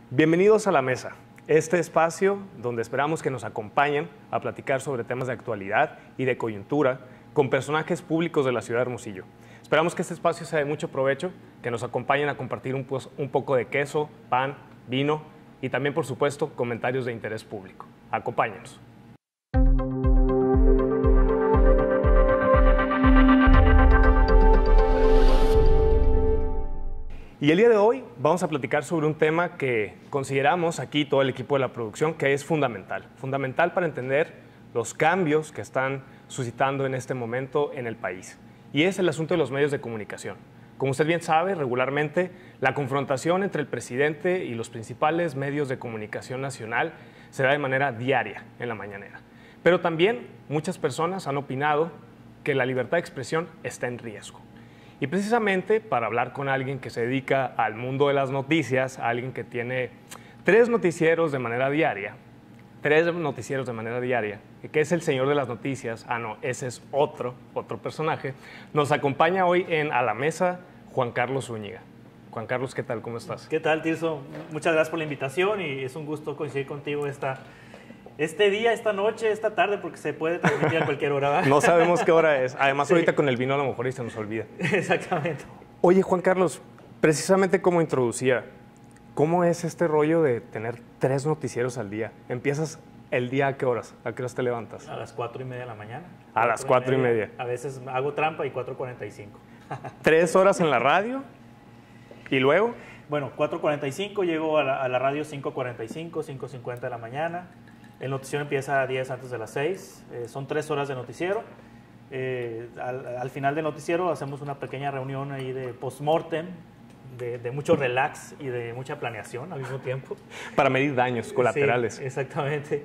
Bienvenidos a La Mesa, este espacio donde esperamos que nos acompañen a platicar sobre temas de actualidad y de coyuntura con personajes públicos de la ciudad de Hermosillo. Esperamos que este espacio sea de mucho provecho, que nos acompañen a compartir un poco de queso, pan, vino y también, por supuesto, comentarios de interés público. Acompáñenos. Y el día de hoy vamos a platicar sobre un tema que consideramos aquí todo el equipo de la producción que es fundamental para entender los cambios que están suscitando en este momento en el país. Y es el asunto de los medios de comunicación. Como usted bien sabe, regularmente la confrontación entre el presidente y los principales medios de comunicación nacional se da de manera diaria en la mañanera. Pero también muchas personas han opinado que la libertad de expresión está en riesgo. Y precisamente para hablar con alguien que se dedica al mundo de las noticias, alguien que tiene tres noticieros de manera diaria, que es el señor de las noticias, no, ese es otro personaje, nos acompaña hoy en A la Mesa Juan Carlos Zúñiga. Juan Carlos, ¿qué tal? ¿Cómo estás? ¿Qué tal, Tirso? Muchas gracias por la invitación y es un gusto coincidir contigo este día, esta noche, esta tarde, porque se puede transmitir a cualquier hora, ¿verdad? No sabemos qué hora es. Además, sí. Ahorita con el vino a lo mejor y se nos olvida. Exactamente. Oye, Juan Carlos, precisamente como introducía, ¿cómo es este rollo de tener tres noticieros al día? ¿Empiezas el día a qué horas? ¿A qué horas te levantas? A las 4:30 de la mañana. A las 4:30. A veces hago trampa y 4:45. 3 horas en la radio y luego... Bueno, 4:45 llego a la radio 5:45, 5:50 de la mañana. El noticiero empieza a 10 antes de las 6. Son 3 horas de noticiero. Al final del noticiero hacemos una pequeña reunión ahí de post-mortem, de mucho relax y de mucha planeación al mismo tiempo. Para medir daños colaterales. Sí, exactamente.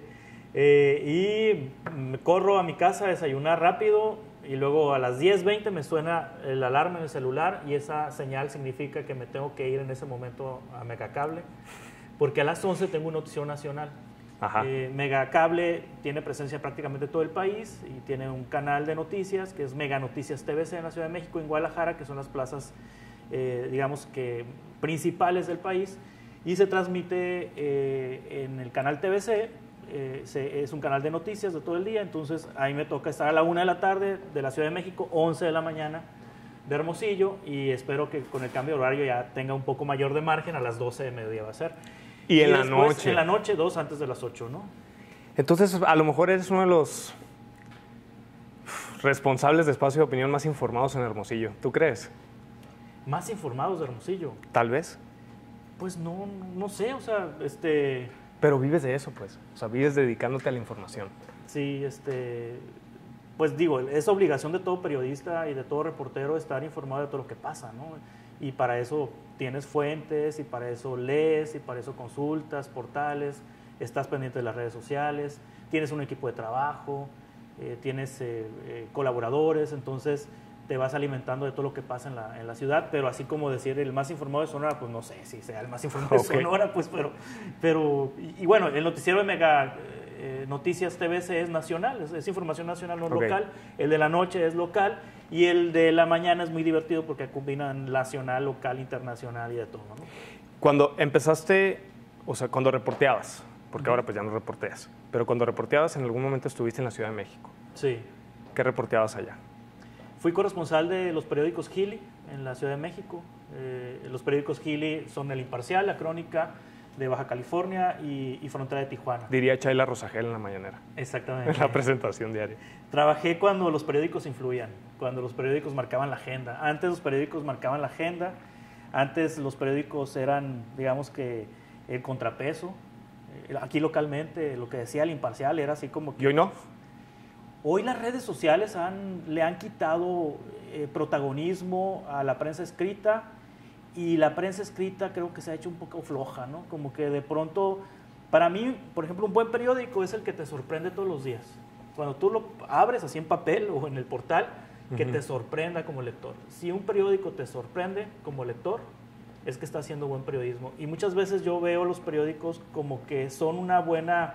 Y corro a mi casa a desayunar rápido y luego a las 10:20 me suena el alarma en el celular y esa señal significa que me tengo que ir en ese momento a Megacable porque a las 11 tengo un noticiero nacional. Megacable tiene presencia en prácticamente todo el país y tiene un canal de noticias que es Mega Noticias TVC en la Ciudad de México, en Guadalajara, que son las plazas, digamos que principales del país, y se transmite en el canal TVC, es un canal de noticias de todo el día, entonces ahí me toca estar a la 1 de la tarde de la Ciudad de México, 11 de la mañana de Hermosillo, y espero que con el cambio de horario ya tenga un poco mayor de margen, a las 12 de mediodía va a ser. Y en la después, noche. En la noche, 2 antes de las 8, ¿no? Entonces, a lo mejor eres uno de los responsables de espacio de opinión más informados en Hermosillo. ¿Tú crees? ¿Más informados de Hermosillo? Tal vez. Pues no sé, o sea, Pero vives de eso, pues. O sea, vives dedicándote a la información. Sí, pues digo, es obligación de todo periodista y de todo reportero estar informado de todo lo que pasa, ¿no? Y para eso tienes fuentes, y para eso lees, y para eso consultas, portales, estás pendiente de las redes sociales, tienes un equipo de trabajo, tienes colaboradores, entonces te vas alimentando de todo lo que pasa en la ciudad, pero así como decir el más informado de Sonora, pues no sé si sea el más informado de Sonora, pues, pero y bueno, el noticiero de Mega Noticias TVC es nacional, es información nacional, no local. El de la noche es local y el de la mañana es muy divertido porque combinan nacional, local, internacional y de todo, ¿no? Cuando empezaste, o sea, cuando reporteabas, porque ahora pues ya no reporteas, pero cuando reporteabas en algún momento estuviste en la Ciudad de México. Sí. ¿Qué reporteabas allá? Fui corresponsal de los periódicos Gili en la Ciudad de México. Los periódicos Gili son El Imparcial, La Crónica de Baja California y Frontera de Tijuana. Diría Chayla Rosagel en la mañanera. Exactamente. En la presentación diaria. Trabajé cuando los periódicos influían, cuando los periódicos marcaban la agenda. Antes los periódicos marcaban la agenda, antes los periódicos eran, digamos que, el contrapeso. Aquí localmente, lo que decía El Imparcial era así como que... ¿Y hoy no? Hoy las redes sociales le han quitado protagonismo a la prensa escrita, y la prensa escrita creo que se ha hecho un poco floja, ¿no? Como que de pronto, para mí, por ejemplo, un buen periódico es el que te sorprende todos los días. Cuando tú lo abres así en papel o en el portal, que te sorprenda como lector. Si un periódico te sorprende como lector, es que está haciendo buen periodismo. Y muchas veces yo veo los periódicos como que son una buena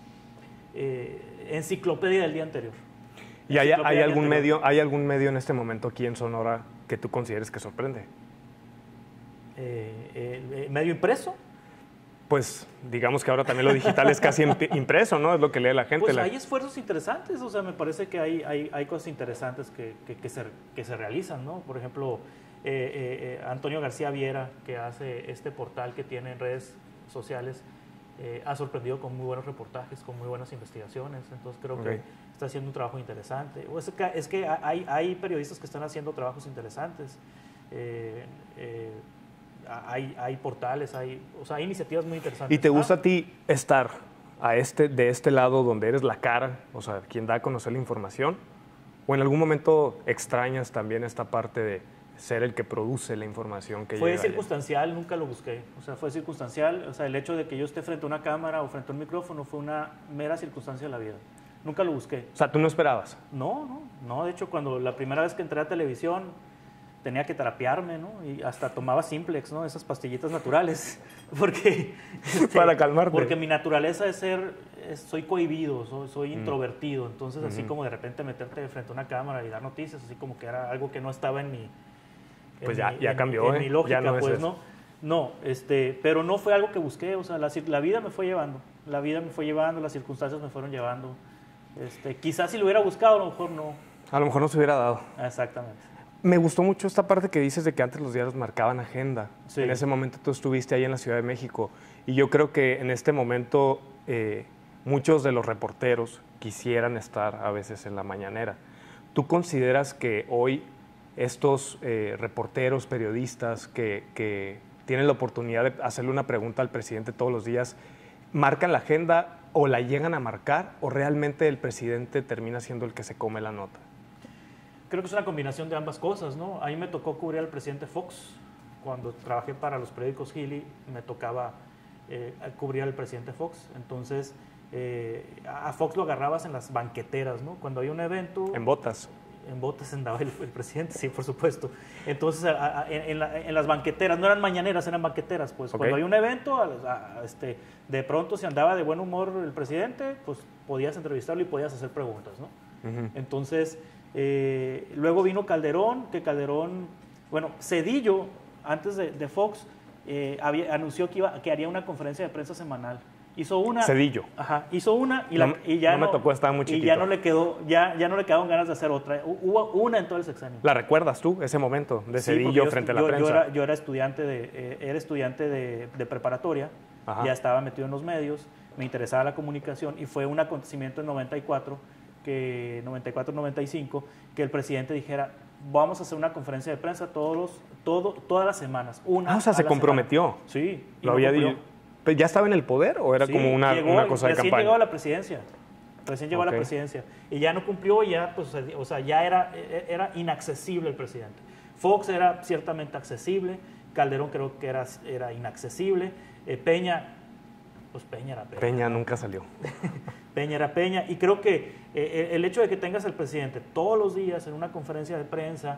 enciclopedia del día anterior. ¿Y hay algún medio en este momento aquí en Sonora que tú consideres que sorprende? ¿Medio impreso? pues digamos que ahora también lo digital es casi impreso, ¿no? Es lo que lee la gente. Pues hay esfuerzos interesantes, o sea, me parece que hay cosas interesantes que se realizan, ¿no? Por ejemplo, Antonio García Viera, que hace este portal que tiene en redes sociales, ha sorprendido con muy buenos reportajes, con muy buenas investigaciones, entonces creo que está haciendo un trabajo interesante. Es que hay periodistas que están haciendo trabajos interesantes. Hay portales, hay iniciativas muy interesantes. ¿Y te gusta a ti estar de este lado donde eres la cara, o sea, quien da a conocer la información? ¿O en algún momento extrañas también esta parte de ser el que produce la información que llega? Fue circunstancial, nunca lo busqué. O sea, fue circunstancial. O sea, el hecho de que yo esté frente a una cámara o frente a un micrófono fue una mera circunstancia de la vida. Nunca lo busqué. O sea, ¿tú no esperabas? No. De hecho, cuando la primera vez que entré a televisión, tenía que terapiarme, ¿no? Y hasta tomaba Simplex, ¿no? Esas pastillitas naturales, porque... para calmarte. Porque mi naturaleza soy cohibido, soy introvertido, entonces así como de repente meterte frente a una cámara y dar noticias, así como que era algo que no estaba en mi... Pues ya cambió, en mi lógica, ya no pues, es eso. No, pero no fue algo que busqué, o sea, la vida me fue llevando, las circunstancias me fueron llevando. Quizás si lo hubiera buscado, a lo mejor no. A lo mejor no se hubiera dado. Exactamente. Me gustó mucho esta parte que dices de que antes los diarios marcaban agenda. Sí. En ese momento tú estuviste ahí en la Ciudad de México y yo creo que en este momento muchos de los reporteros quisieran estar a veces en la mañanera. ¿Tú consideras que hoy estos reporteros, periodistas que tienen la oportunidad de hacerle una pregunta al presidente todos los días, marcan la agenda o la llegan a marcar o realmente el presidente termina siendo el que se come la nota? Creo que es una combinación de ambas cosas, ¿no? A mí me tocó cubrir al presidente Fox. Cuando trabajé para los periódicos Gili, me tocaba cubrir al presidente Fox. Entonces, a Fox lo agarrabas en las banqueteras, ¿no? Cuando había un evento... En botas. En botas andaba el presidente, sí, por supuesto. Entonces, en las banqueteras, no eran mañaneras, eran banqueteras, pues. Okay. Cuando había un evento, de pronto, si andaba de buen humor el presidente, pues podías entrevistarlo y podías hacer preguntas, ¿no? Entonces... luego vino Calderón, bueno, Zedillo, antes de Fox, anunció que haría una conferencia de prensa semanal. Hizo una. Zedillo. Ajá, hizo una y ya no me tocó, estaba muy chiquito. Y ya no le quedaron ganas de hacer otra. Hubo una en todo el sexenio. ¿La recuerdas tú, ese momento de Zedillo frente a la prensa? Yo era estudiante de preparatoria, ya estaba metido en los medios, me interesaba la comunicación y fue un acontecimiento en 94-95, que el presidente dijera, vamos a hacer una conferencia de prensa todas las semanas. O sea, se comprometió. Semana. Sí. Lo había dicho. ¿Ya estaba en el poder o era como una cosa de campaña? Recién llegó a la presidencia. A la presidencia. Y ya no cumplió, ya era inaccesible el presidente. Fox era ciertamente accesible, Calderón creo que era inaccesible, Peña era Peña. Peña nunca salió. Peña era Peña, y creo que el hecho de que tengas al presidente todos los días en una conferencia de prensa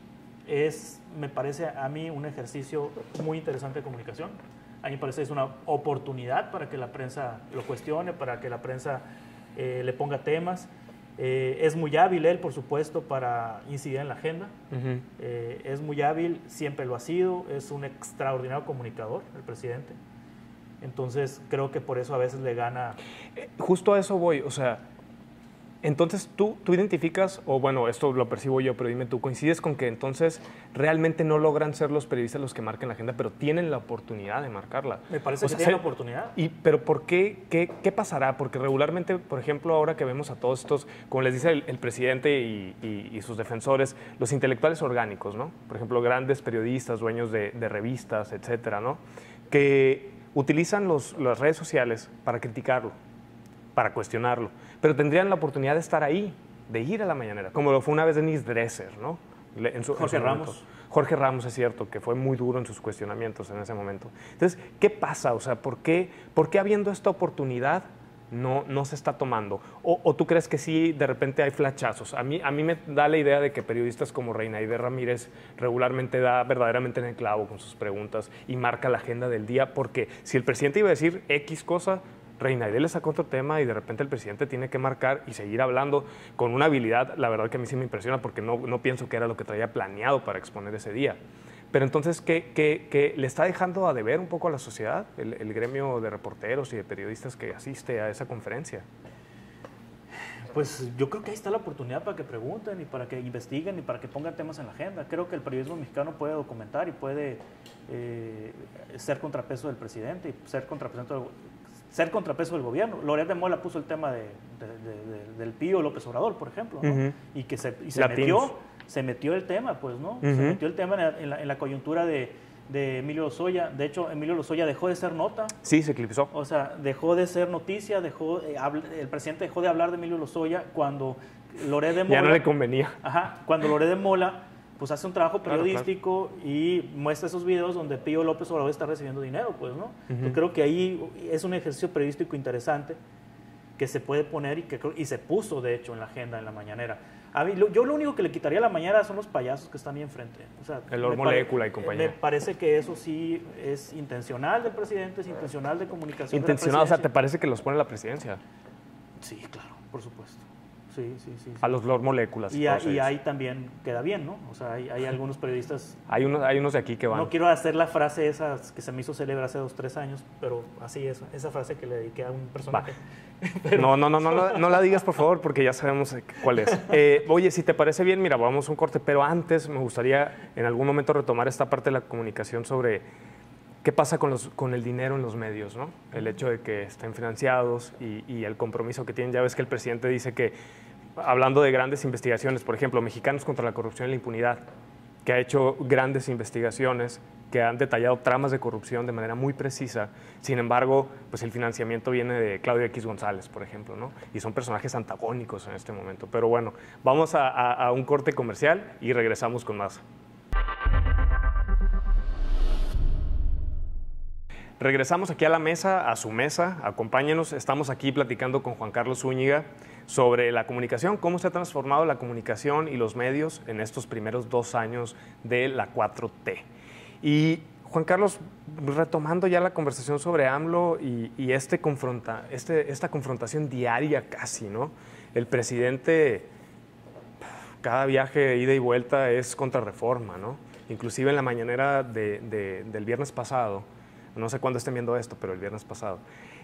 me parece a mí un ejercicio muy interesante de comunicación. A mí me parece que es una oportunidad para que la prensa lo cuestione, para que la prensa le ponga temas. Es muy hábil él, por supuesto, para incidir en la agenda. Es muy hábil, siempre lo ha sido, es un extraordinario comunicador, el presidente. Entonces, creo que por eso a veces le gana... Justo a eso voy, o sea, entonces tú identificas, o bueno, esto lo percibo yo, pero dime tú, ¿coincides con que entonces realmente no logran ser los periodistas los que marquen la agenda, pero tienen la oportunidad de marcarla? Me parece que tienen la oportunidad. ¿Pero por qué? ¿Qué pasará? Porque regularmente, por ejemplo, ahora que vemos a todos estos, como les dice el presidente y sus defensores, los intelectuales orgánicos, ¿no? Por ejemplo, grandes periodistas, dueños de revistas, etcétera, ¿no? Que utilizan las redes sociales para criticarlo, para cuestionarlo, pero tendrían la oportunidad de estar ahí, de ir a la mañanera, como lo fue una vez Denise Dresser, ¿no? Jorge Ramos. Jorge Ramos, es cierto, que fue muy duro en sus cuestionamientos en ese momento. Entonces, ¿qué pasa? O sea, ¿por qué habiendo esta oportunidad no se está tomando? ¿O tú crees que sí, de repente hay flachazos? A mí me da la idea de que periodistas como Reinaide Ramírez regularmente da verdaderamente en el clavo con sus preguntas y marca la agenda del día, porque si el presidente iba a decir X cosa, Reinaide le sacó otro tema y de repente el presidente tiene que marcar y seguir hablando con una habilidad, la verdad que a mí sí me impresiona, porque no pienso que era lo que traía planeado para exponer ese día. Pero entonces, ¿qué le está dejando a deber un poco a la sociedad, el gremio de reporteros y de periodistas que asiste a esa conferencia? Pues yo creo que ahí está la oportunidad para que pregunten y para que investiguen y para que pongan temas en la agenda. Creo que el periodismo mexicano puede documentar y puede ser contrapeso del presidente y ser contrapeso del gobierno. Loret de Mola puso el tema del Pío López Obrador, por ejemplo, ¿no? Y que se metió el tema, pues, ¿no? Se metió el tema en la coyuntura de Emilio Lozoya. De hecho, Emilio Lozoya dejó de ser nota. Sí, se eclipsó. O sea, dejó de ser noticia, el presidente dejó de hablar de Emilio Lozoya cuando Loret de Mola... Ya no le convenía. Ajá, cuando Loret de Mola pues hace un trabajo periodístico y muestra esos videos donde Pío López Obrador está recibiendo dinero, pues, ¿no? Yo creo que ahí es un ejercicio periodístico interesante que se puede poner y se puso, de hecho, en la agenda, en la mañanera. Yo lo único que le quitaría a la mañana son los payasos que están ahí enfrente. O sea, el Lord Molécula y compañía. Me parece que eso sí es intencional del presidente, es intencional de comunicación. Intencional, o sea, ¿te parece que los pone la presidencia? Sí, claro, por supuesto. Sí. A los Lord Moléculas. Y ahí también queda bien, ¿no? O sea, hay algunos periodistas... Hay unos de aquí que van. No quiero hacer la frase esa que se me hizo célebre hace 2-3 años, pero así es, esa frase que le dediqué a un personaje. Pero... No la digas, por favor, porque ya sabemos cuál es. Oye, si te parece bien, mira, vamos a un corte, pero antes me gustaría en algún momento retomar esta parte de la comunicación sobre qué pasa con el dinero en los medios, ¿no? El hecho de que estén financiados y el compromiso que tienen. Ya ves que el presidente dice que, hablando de grandes investigaciones, por ejemplo, Mexicanos contra la Corrupción y la Impunidad, que ha hecho grandes investigaciones, que han detallado tramas de corrupción de manera muy precisa. Sin embargo, pues el financiamiento viene de Claudio X González, por ejemplo, ¿no? Y son personajes antagónicos en este momento. Pero bueno, vamos a un corte comercial y regresamos con más. Regresamos aquí a la mesa, a su mesa, acompáñenos. Estamos aquí platicando con Juan Carlos Zúñiga sobre la comunicación, cómo se ha transformado la comunicación y los medios en estos primeros 2 años de la 4T. Y Juan Carlos, retomando ya la conversación sobre AMLO y esta confrontación diaria casi, ¿no? El presidente, cada viaje ida y vuelta es contrarreforma, ¿no? Inclusive en la mañanera del viernes pasado, no sé cuándo estén viendo esto, pero el viernes pasado,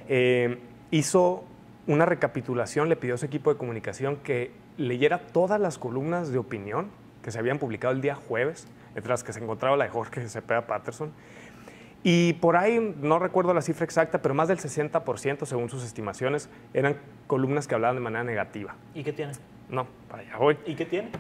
hizo una recapitulación, le pidió a su equipo de comunicación que leyera todas las columnas de opinión que se habían publicado el día jueves, entre las que se encontraba la de Jorge Cepeda Patterson, y por ahí, no recuerdo la cifra exacta, pero más del 60%, según sus estimaciones, eran columnas que hablaban de manera negativa. ¿Y qué tiene? No, para allá voy. ¿Y qué tiene?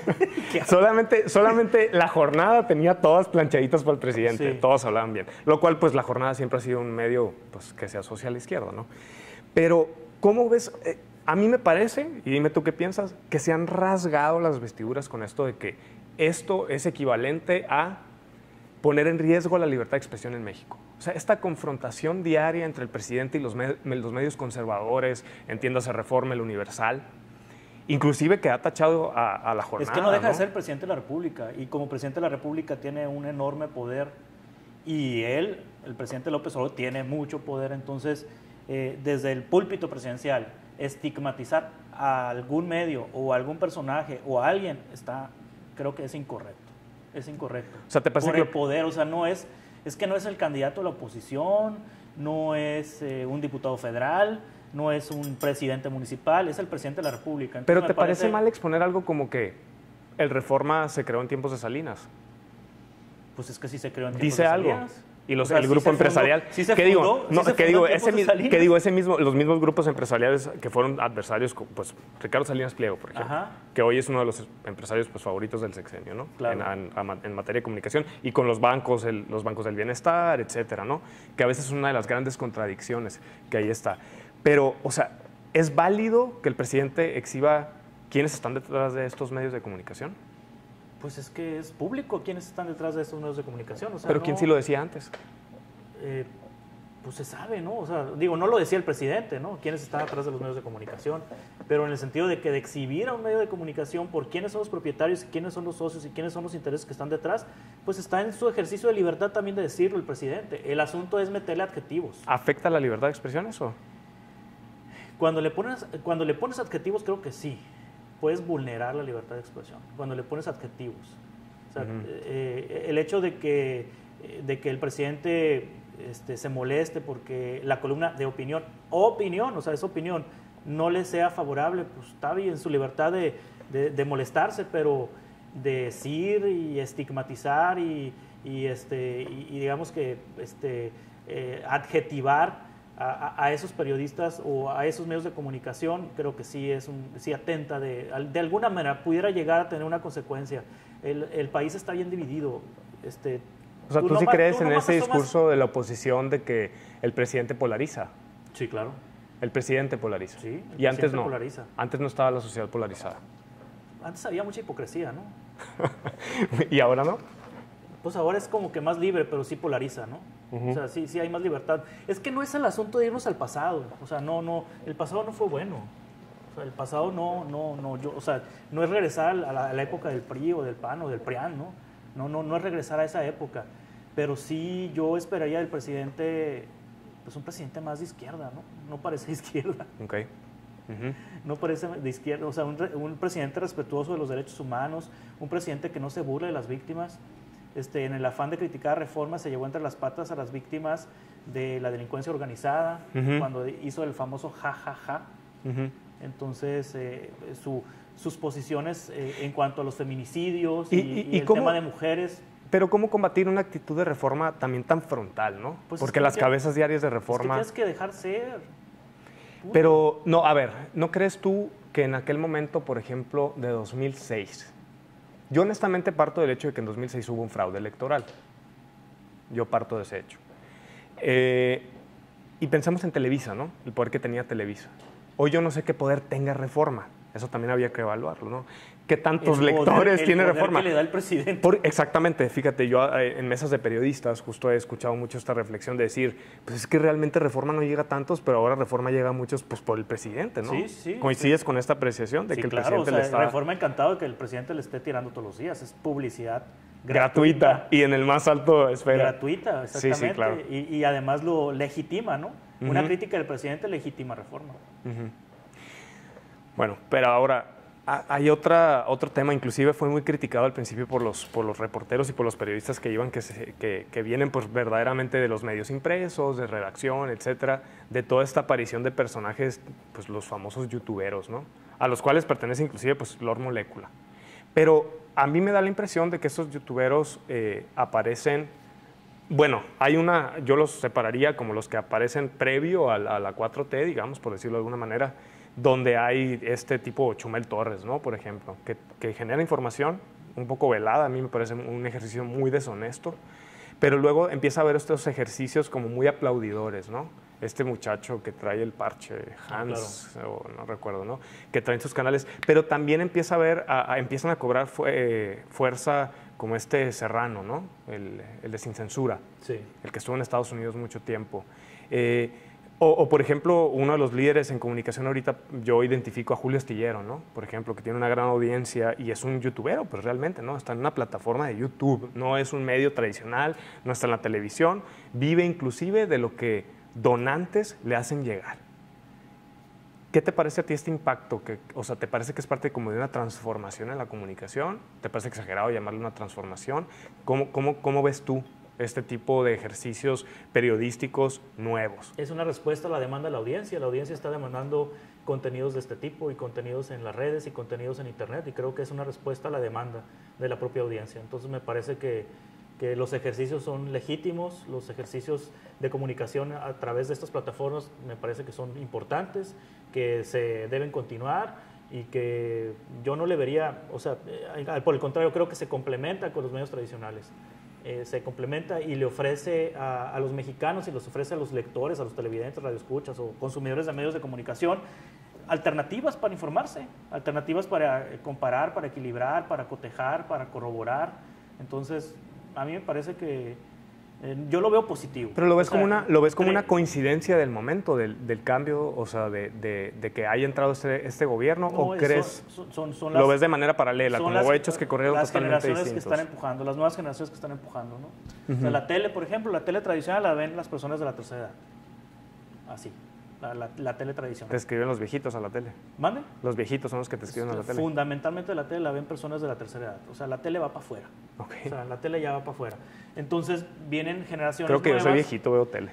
solamente la jornada tenía todas planchaditas para el presidente, sí. Todos hablaban bien, lo cual pues la jornada siempre ha sido un medio pues, que se asocia a la izquierda, ¿no? Pero, ¿cómo ves? A mí me parece, y dime tú qué piensas, que se han rasgado las vestiduras con esto de que esto es equivalente a poner en riesgo la libertad de expresión en México. O sea, esta confrontación diaria entre el presidente y los medios conservadores, entiéndase Reforma, El Universal, inclusive que ha tachado a la jornada. Es que no deja de ser presidente de la República, y como presidente de la República tiene un enorme poder, y el presidente López Obrador, tiene mucho poder. Entonces, desde el púlpito presidencial, estigmatizar a algún medio o a algún personaje o a alguien creo que es incorrecto. Es incorrecto. O sea, ¿te parece por el poder? O sea, es que no es el candidato de la oposición, no es un diputado federal, no es un presidente municipal, es el presidente de la República. Entonces, pero ¿te parece mal exponer algo como que el Reforma se creó en tiempos de Salinas? Pues es que sí se creó en tiempos de Salinas. Dice algo. Y el grupo empresarial. Los mismos grupos empresariales que fueron adversarios, pues Ricardo Salinas Pliego, por ejemplo, que hoy es uno de los empresarios pues, favoritos del sexenio, ¿no? Claro. En materia de comunicación, y con los bancos del bienestar, etcétera, ¿no? Que a veces es una de las grandes contradicciones que ahí está. Pero, o sea, ¿es válido que el presidente exhiba quiénes están detrás de estos medios de comunicación? Pues es que es público quienes están detrás de estos medios de comunicación. O sea, pero ¿quién sí lo decía antes? Pues se sabe, ¿no? O sea, digo, no lo decía el presidente, ¿no? Quiénes están detrás de los medios de comunicación, pero en el sentido de que de exhibir a un medio de comunicación por quiénes son los propietarios, quiénes son los socios y quiénes son los intereses que están detrás, pues está en su ejercicio de libertad también de decirlo el presidente. El asunto es meterle adjetivos. ¿Afecta la libertad de expresión eso? Cuando le pones adjetivos, creo que sí. Puedes vulnerar la libertad de expresión cuando le pones adjetivos. sea, el hecho de que el presidente se moleste porque la columna de opinión, o sea, esa opinión, no le sea favorable, pues está bien, su libertad de molestarse, pero decir y estigmatizar y digamos que adjetivar a esos periodistas o a esos medios de comunicación, creo que sí atenta de alguna manera, pudiera llegar a tener una consecuencia. El país está bien dividido. O sea, ¿tú sí crees en ese discurso de la oposición de que el presidente polariza? Sí, claro. El presidente polariza. Sí, y antes no. Polariza. Antes no estaba la sociedad polarizada. Antes había mucha hipocresía, ¿no? ¿Y ahora no? Pues ahora es como que más libre, pero sí polariza, ¿no? O sea, sí hay más libertad. Es que no es el asunto de irnos al pasado. O sea, no, el pasado no fue bueno. O sea, el pasado no es regresar a la época del PRI o del PAN o del PRIAN, ¿no? No es regresar a esa época. Pero sí yo esperaría del presidente, pues un presidente más de izquierda, ¿no? No parece de izquierda. Ok. No parece de izquierda. O sea, un presidente respetuoso de los derechos humanos, un presidente que no se burle de las víctimas. En el afán de criticar reformas se llevó entre las patas a las víctimas de la delincuencia organizada, cuando hizo el famoso ja. Entonces, sus posiciones en cuanto a los feminicidios y el tema de mujeres. Pero ¿cómo combatir una actitud de reforma también tan frontal, no? Pues porque las cabezas diarias de reforma... Es que tienes que dejar ser. Pero, no, a ver, ¿no crees tú que en aquel momento, por ejemplo, de 2006... Yo honestamente parto del hecho de que en 2006 hubo un fraude electoral. Yo parto de ese hecho. Y pensamos en Televisa, ¿no? El poder que tenía Televisa. Hoy yo no sé qué poder tenga Reforma. Eso también había que evaluarlo, ¿no? ¿Qué tantos lectores tiene Reforma? El poder que le da el presidente. Exactamente, fíjate, yo en mesas de periodistas justo he escuchado mucho esta reflexión de decir, pues es que realmente Reforma no llega a tantos, pero ahora Reforma llega a muchos pues por el presidente, ¿no? Sí. ¿Coincides con esta apreciación de que el presidente le está... Reforma encantado de que el presidente le esté tirando todos los días, es publicidad gratuita y en el más alto esfera. Gratuita, exactamente. Sí, claro. Y además lo legitima, ¿no? Una crítica del presidente legitima Reforma. Bueno, pero ahora hay otro tema, inclusive fue muy criticado al principio por los reporteros y por los periodistas que vienen pues verdaderamente de los medios impresos, de redacción, etcétera, de toda esta aparición de personajes, pues los famosos youtuberos, ¿no? A los cuales pertenece inclusive pues Lord Molecula. Pero a mí me da la impresión de que estos youtuberos aparecen, bueno, yo los separaría como los que aparecen previo a la 4T, digamos, por decirlo de alguna manera, donde hay este tipo Chumel Torres, ¿no? Por ejemplo, que genera información un poco velada, a mí me parece un ejercicio muy deshonesto, pero luego empieza a ver estos ejercicios como muy aplaudidores, ¿no? Este muchacho que trae el parche, Hans, claro, o no recuerdo, ¿no? Que trae en sus canales, pero también empieza a ver, empiezan a cobrar fuerza como este Serrano, ¿no? El de Sin Censura, sí, el que estuvo en Estados Unidos mucho tiempo. O, por ejemplo, uno de los líderes en comunicación ahorita, yo identifico a Julio Astillero, ¿no? Por ejemplo, que tiene una gran audiencia y es un youtubero, pues realmente, ¿no? Está en una plataforma de YouTube, no es un medio tradicional, no está en la televisión, vive inclusive de lo que donantes le hacen llegar. ¿Qué te parece a ti este impacto? O sea, ¿te parece que es parte como de una transformación en la comunicación? ¿Te parece exagerado llamarle una transformación? ¿Cómo ves tú este tipo de ejercicios periodísticos nuevos? Es una respuesta a la demanda de la audiencia. La audiencia está demandando contenidos de este tipo y contenidos en las redes y contenidos en Internet, y creo que es una respuesta a la demanda de la propia audiencia. Entonces me parece que los ejercicios son legítimos, los ejercicios de comunicación a través de estas plataformas me parece que son importantes, que se deben continuar y que yo no le vería, o sea, por el contrario, creo que se complementa con los medios tradicionales. Se complementa y le ofrece a los mexicanos y los ofrece a los lectores, a los televidentes, radioescuchas o consumidores de medios de comunicación alternativas para informarse, alternativas para comparar, para equilibrar, para cotejar, para corroborar. Entonces, a mí me parece que yo lo veo positivo. Pero lo ves como una coincidencia del momento, del cambio, o sea, de que haya entrado este gobierno, no, ¿o crees lo ves de manera paralela, como hechos que corrieron totalmente distintos? Las generaciones que están empujando, las nuevas generaciones que están empujando, ¿no? O sea, la tele, por ejemplo, la tele tradicional la ven las personas de la tercera edad, así. la tele tradicional. Te escriben los viejitos a la tele. ¿Mande? Los viejitos son los que te escriben a la tele. Fundamentalmente la tele la ven personas de la tercera edad. O sea, la tele va para afuera. Okay. O sea, la tele ya va para afuera. Entonces, vienen generaciones Creo que nuevas. yo soy viejito, veo tele.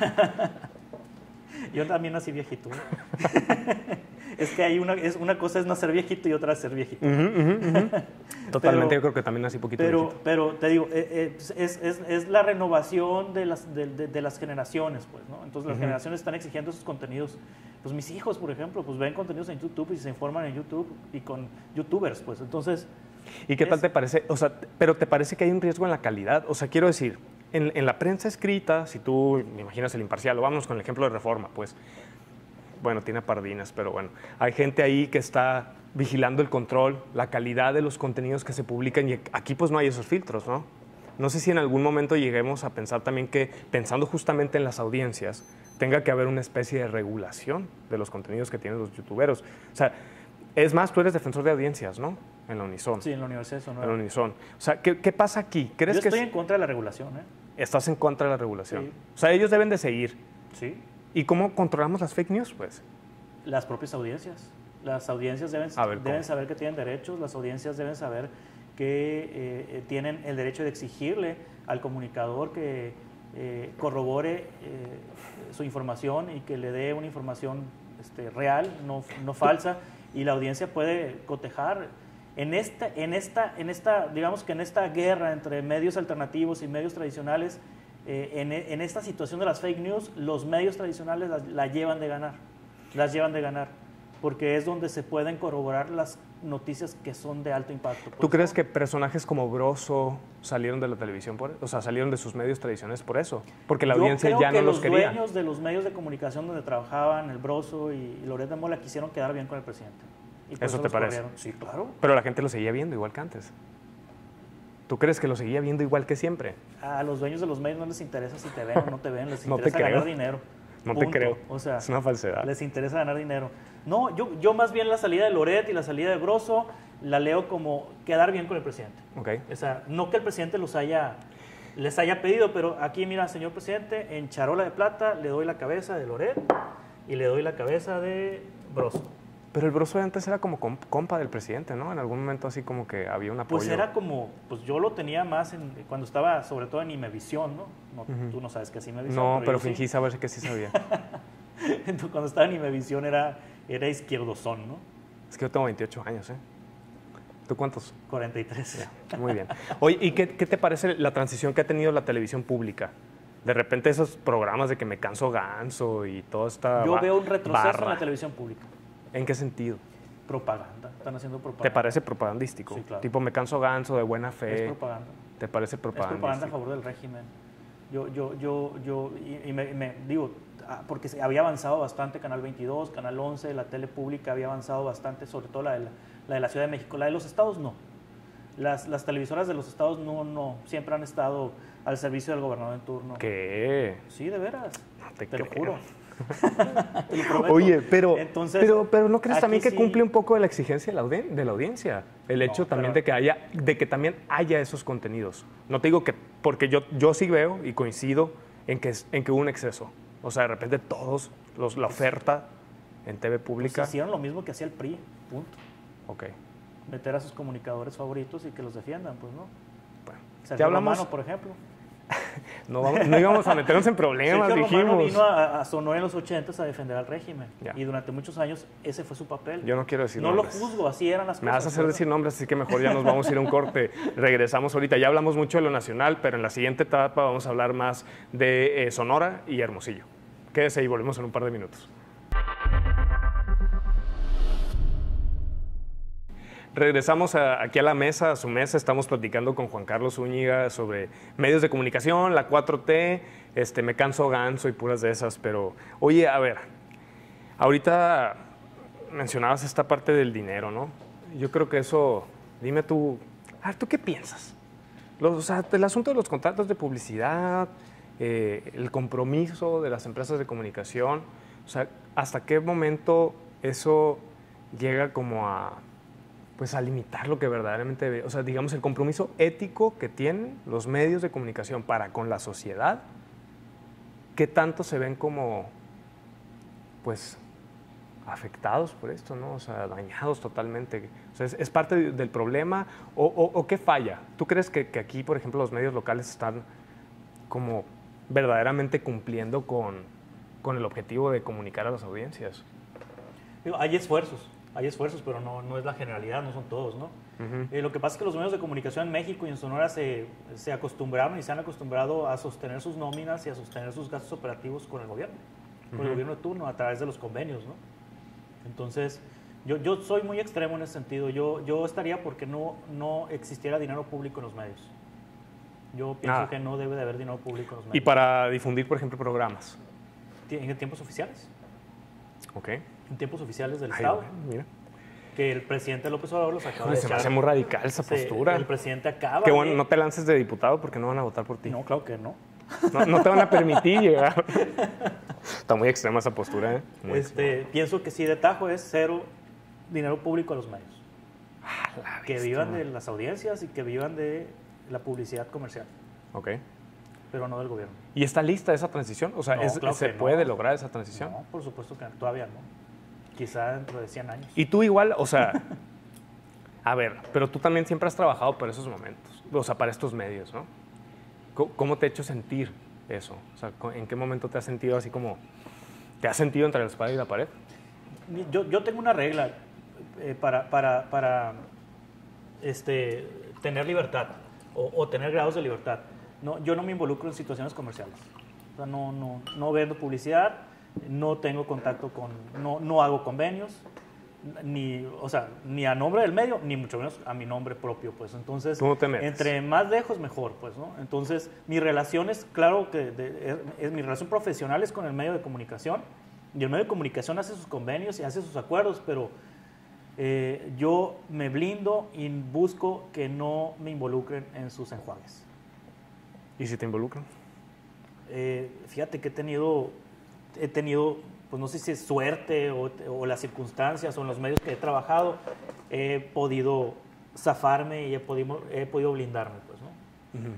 Yo también nací viejito. Es que una cosa es nacer viejito y otra es ser viejito. Totalmente, yo creo que también nací poquito viejito. Pero te digo, es la renovación de las generaciones, pues, ¿no? Entonces las generaciones están exigiendo esos contenidos. Pues mis hijos, por ejemplo, pues ven contenidos en YouTube y se informan en YouTube y con YouTubers, pues. Entonces... ¿Y qué tal te parece? O sea, pero ¿te parece que hay un riesgo en la calidad? O sea, quiero decir, en la prensa escrita, si tú me imaginas El Imparcial, o vamos con el ejemplo de Reforma, pues, bueno, tiene pardinas, pero bueno, hay gente ahí que está vigilando el control, la calidad de los contenidos que se publican y aquí pues no hay esos filtros, ¿no? No sé si en algún momento lleguemos a pensar también que, pensando justamente en las audiencias, tenga que haber una especie de regulación de los contenidos que tienen los youtuberos. O sea, es más, tú eres defensor de audiencias, ¿no? En la Unison. Sí, en la Universidad de Sonora. En la Unison. O sea, ¿qué pasa aquí? ¿Crees Yo estoy que en contra de la regulación, ¿eh? Estás en contra de la regulación. Sí. O sea, ellos deben de seguir. Sí. ¿Y cómo controlamos las fake news, pues? Las propias audiencias. Las audiencias deben saber que tienen derechos, las audiencias deben saber que tienen el derecho de exigirle al comunicador que corrobore su información y que le dé una información real, no falsa, y la audiencia puede cotejar. Digamos que en esta guerra entre medios alternativos y medios tradicionales, en esta situación de las fake news, los medios tradicionales las llevan de ganar, porque es donde se pueden corroborar las noticias que son de alto impacto. ¿Tú crees que personajes como Broso salieron de la televisión o sea, salieron de sus medios tradicionales por eso? Porque la audiencia ya no los quería. Los dueños de los medios de comunicación donde trabajaban, el Broso y Loret de Mola, quisieron quedar bien con el presidente. ¿Eso te parece? Sí, claro. Pero la gente lo seguía viendo igual que antes. ¿Tú crees que lo seguía viendo igual que siempre? A los dueños de los medios no les interesa si te ven o no te ven, les interesa ganar dinero. No te creo. O sea, es una falsedad. Les interesa ganar dinero. No, yo más bien la salida de Loret y la salida de Broso la leo como quedar bien con el presidente. Okay. O sea, no que el presidente les haya pedido, pero aquí, mira, señor presidente, en charola de plata le doy la cabeza de Loret y le doy la cabeza de Broso. Pero el Broso antes era como compa del presidente, ¿no? En algún momento así como que había un apoyo. Pues era como, pues yo lo tenía más cuando estaba sobre todo en Imevisión, ¿no? Tú no sabes qué es Imevisión. No, pero fingí saber que sí sabía. Cuando estaba en Imevisión era izquierdosón, ¿no? Es que yo tengo 28 años, ¿eh? ¿Tú cuántos? 43. Ya, muy bien. Oye, ¿y qué te parece la transición que ha tenido la televisión pública? De repente esos programas de que me canso ganso y toda esta Yo veo un retroceso en la televisión pública. ¿En qué sentido? Propaganda. Están haciendo propaganda. ¿Te parece propagandístico? Sí, claro. Tipo, me canso ganso, de buena fe. Es propaganda. ¿Te parece propagandístico? Es propaganda a favor del régimen. Me digo, porque había avanzado bastante Canal 22, Canal 11, la tele pública había avanzado bastante, sobre todo la de la Ciudad de México. La de los estados no. Las televisoras de los estados no. Siempre han estado al servicio del gobernador en turno. ¿Qué? Sí, de veras. No te lo creo. juro. Te lo prometo. Oye, pero ¿no crees también que sí cumple un poco de la exigencia de la audiencia? El hecho también de que también haya esos contenidos. No te digo que, porque yo sí veo y coincido en que hubo un exceso. O sea, de repente la oferta en TV pública. Pues hicieron lo mismo que hacía el PRI, punto. Ok. Meter a sus comunicadores favoritos y que los defiendan, pues, ¿no? Bueno, Sergio Romano, por ejemplo. No íbamos a meternos en problemas, Sergio dijimos. Romano vino a Sonora en los 80 a defender al régimen. Ya. Y durante muchos años ese fue su papel. Yo no quiero decir nombres. nombres. No lo juzgo, así eran las cosas. Me vas a hacer decir nombres, así que mejor ya nos vamos a ir a un corte. Regresamos ahorita. Ya hablamos mucho de lo nacional, pero en la siguiente etapa vamos a hablar más de Sonora y Hermosillo. Quédese y volvemos en un par de minutos. Regresamos aquí a la mesa, a su mesa. Estamos platicando con Juan Carlos Zúñiga sobre medios de comunicación, la 4T, me canso ganso y puras de esas. Pero, oye, a ver, ahorita mencionabas esta parte del dinero, ¿no? Yo creo que eso, dime tú, ¿tú qué piensas? O sea, el asunto de los contratos de publicidad, el compromiso de las empresas de comunicación, o sea, ¿hasta qué momento eso llega como a limitar lo que verdaderamente ve? O sea, digamos, el compromiso ético que tienen los medios de comunicación para con la sociedad, ¿qué tanto se ven como pues, afectados por esto, ¿no? O sea, dañados totalmente. O sea, ¿es parte del problema o qué falla? ¿Tú crees que aquí, por ejemplo, los medios locales están como verdaderamente cumpliendo con el objetivo de comunicar a las audiencias? Digo, hay esfuerzos, pero no es la generalidad, no son todos, ¿no? Lo que pasa es que los medios de comunicación en México y en Sonora se acostumbraron y se han acostumbrado a sostener sus nóminas y a sostener sus gastos operativos con el gobierno, con el gobierno de turno, a través de los convenios, ¿no? Entonces, yo soy muy extremo en ese sentido. Yo estaría porque no existiera dinero público en los medios. Yo pienso que no debe de haber dinero público en los medios. ¿Y para difundir, por ejemplo, programas? En tiempos oficiales. Ok. En tiempos oficiales del Estado. Mira. Que el presidente López Obrador los acaba de Se me echar. hace muy radical esa postura. El presidente acaba Qué bueno, no te lances de diputado porque no van a votar por ti. No, claro que no. No te van a permitir llegar. Está muy extrema esa postura, ¿eh? Pienso que sí, de tajo es cero dinero público a los medios. Que vivan de las audiencias y que vivan de la publicidad comercial. Ok. Pero no del gobierno. ¿Y está lista esa transición? O sea, No, claro ¿se puede lograr esa transición? No, por supuesto que todavía no. Quizá dentro de 100 años. Y tú igual, o sea, a ver, pero tú también siempre has trabajado por esos momentos, o sea, para estos medios, ¿no? ¿Cómo te ha hecho sentir eso? O sea, ¿en qué momento te has sentido así como, te has sentido entre la espada y la pared? Yo tengo una regla para tener libertad o tener grados de libertad. No, yo no me involucro en situaciones comerciales. O sea, no vendo publicidad, no tengo contacto no hago convenios, ni a nombre del medio, ni mucho menos a mi nombre propio, pues. Entonces, ¿tú no te metes? Entre más lejos, mejor, pues, ¿no? Entonces, mi relación es, claro, mi relación profesional es con el medio de comunicación, y el medio de comunicación hace sus convenios y hace sus acuerdos, pero yo me blindo y busco que no me involucren en sus enjuagues. ¿Y si te involucran? Fíjate que he tenido, pues no sé si es suerte o las circunstancias o en los medios que he trabajado, he podido zafarme y he podido blindarme, pues, ¿no?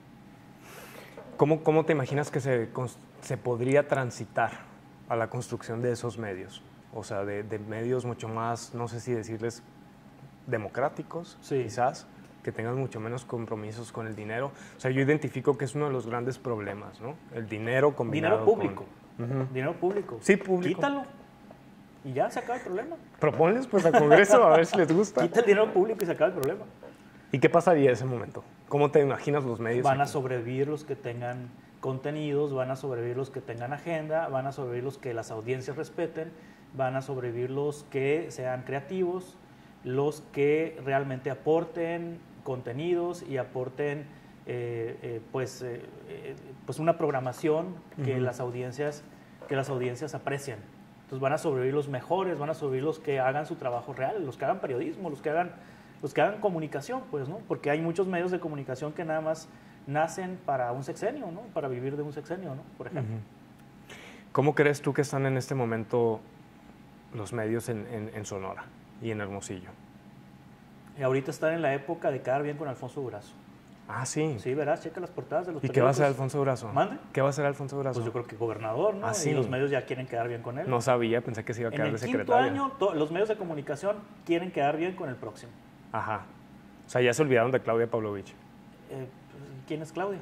¿Cómo te imaginas que se podría transitar a la construcción de esos medios? O sea, de medios mucho más, no sé si decirles democráticos, sí, quizás, que tengan mucho menos compromisos con el dinero. O sea, yo identifico que es uno de los grandes problemas, ¿no? El dinero combinado dinero público. con... Dinero público. Sí, público. Quítalo y ya se acaba el problema. Proponles pues al Congreso a ver si les gusta. Quita el dinero público y se acaba el problema. ¿Y qué pasaría en ese momento? ¿Cómo te imaginas los medios? Van a sobrevivir los que tengan contenidos, van a sobrevivir los que tengan agenda, van a sobrevivir los que las audiencias respeten, van a sobrevivir los que sean creativos, los que realmente aporten contenidos y aporten pues una programación que las audiencias aprecien. Entonces van a sobrevivir los mejores, van a sobrevivir los que hagan su trabajo real, los que hagan periodismo, los que hagan comunicación, pues, ¿no? Porque hay muchos medios de comunicación que nada más nacen para un sexenio, ¿no? Para vivir de un sexenio, ¿no? Por ejemplo. ¿Cómo crees tú que están en este momento los medios en Sonora y en Hermosillo? Y ahorita están en la época de quedar bien con Alfonso Durazo. Ah, sí. Sí, verás, checa las portadas de los periódicos. ¿Y qué va a hacer Alfonso Durazo? ¿Mande? ¿Qué va a hacer Alfonso Durazo? Pues yo creo que gobernador, ¿no? Ah, sí. Y los medios ya quieren quedar bien con él. No sabía, pensé que se iba a quedar de secretario. En el quinto año, los medios de comunicación quieren quedar bien con el próximo. Ajá. O sea, ya se olvidaron de Claudia Pavlovich. ¿Quién es Claudia?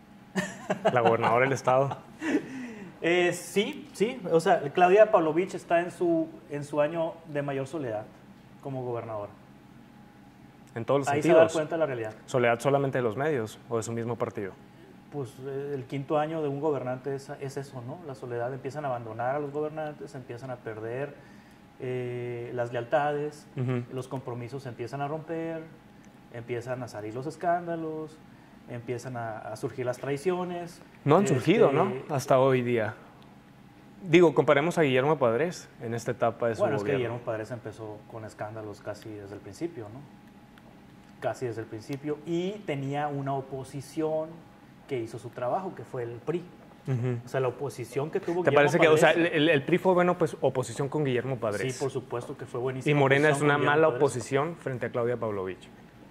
La gobernadora del estado. Sí. O sea, Claudia Pavlovich está en su año de mayor soledad como gobernadora. En todos los Ahí sentidos. se da cuenta de la realidad. ¿Soledad solamente de los medios o de su mismo partido? Pues el quinto año de un gobernante es eso, ¿no? La soledad, empiezan a abandonar a los gobernantes, empiezan a perder las lealtades, los compromisos se empiezan a romper, empiezan a salir los escándalos, empiezan a surgir las traiciones. No han surgido, ¿no? Hasta hoy día. Digo, comparemos a Guillermo Padres en esta etapa de su gobierno. Bueno, es que Guillermo Padres empezó con escándalos casi desde el principio, ¿no? Casi desde el principio, y tenía una oposición que hizo su trabajo, que fue el PRI. O sea, la oposición que tuvo ¿Te Guillermo parece que, Padres, o sea, el PRI fue bueno, pues, oposición con Guillermo Padres? Sí, por supuesto que fue buenísimo. Y Morena es una mala oposición frente a Claudia Pavlovich.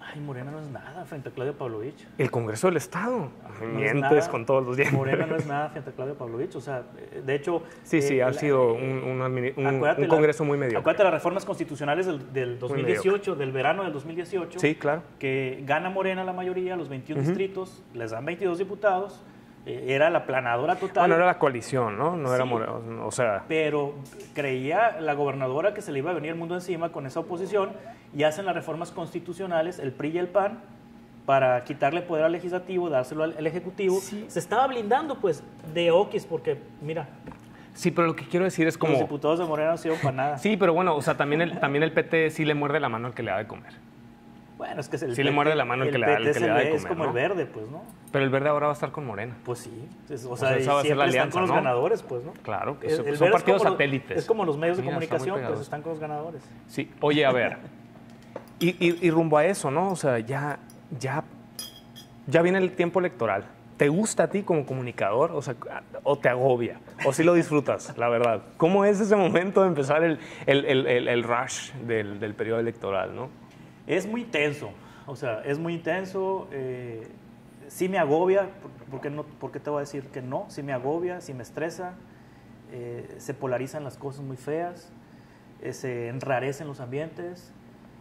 Ay, Morena no es nada frente a Claudio Pavlovich. El Congreso del Estado. No Mientes es con todos los dientes. Morena no es nada frente a Claudio Pavlovich. O sea, de hecho... Sí, ha sido un Congreso muy mediocre. Acuérdate las reformas constitucionales del 2018, del verano del 2018. Sí, claro. Que gana Morena la mayoría, los 21 distritos, les dan 22 diputados. Era la planadora total. Bueno, era la coalición, ¿no? No Sí, era Morena, o sea... Pero creía la gobernadora que se le iba a venir el mundo encima con esa oposición y hacen las reformas constitucionales, el PRI y el PAN, para quitarle poder al legislativo, dárselo al ejecutivo. Sí. Se estaba blindando, pues, de Oquis, porque, mira... Sí, pero lo que quiero decir es como... Los diputados de Morena no sirven para nada. Sí, pero bueno, o sea, también el PT sí le muerde la mano al que le da de comer. Bueno, es que sí le muerde la mano el que le da de comer, es como ¿no? el verde, pues, ¿no? Pero el verde ahora va a estar con Morena. Pues sí. O sea, esa va a ser la siempre alianza, están con los ¿no? ganadores, pues, ¿no? Claro, El son verde partidos es como satélites. Es como los medios de Mira, comunicación, están muy pues están con los ganadores. Sí, oye, a ver, y rumbo a eso, ¿no? O sea, ya viene el tiempo electoral. ¿Te gusta a ti como comunicador? O sea, ¿o te agobia? ¿O sí lo disfrutas, la verdad? ¿Cómo es ese momento de empezar el rush del periodo electoral, no? Es muy tenso, o sea, es muy intenso. Sí me agobia, ¿por qué te voy a decir que no? Sí me agobia, sí me estresa. Se polarizan las cosas muy feas, se enrarecen los ambientes.